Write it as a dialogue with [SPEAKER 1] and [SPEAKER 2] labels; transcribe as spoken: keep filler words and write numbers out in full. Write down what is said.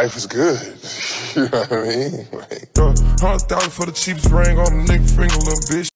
[SPEAKER 1] life is good. You know what I mean? Like,
[SPEAKER 2] Hundred thousand for the cheapest ring on a nigga finger, little bitch.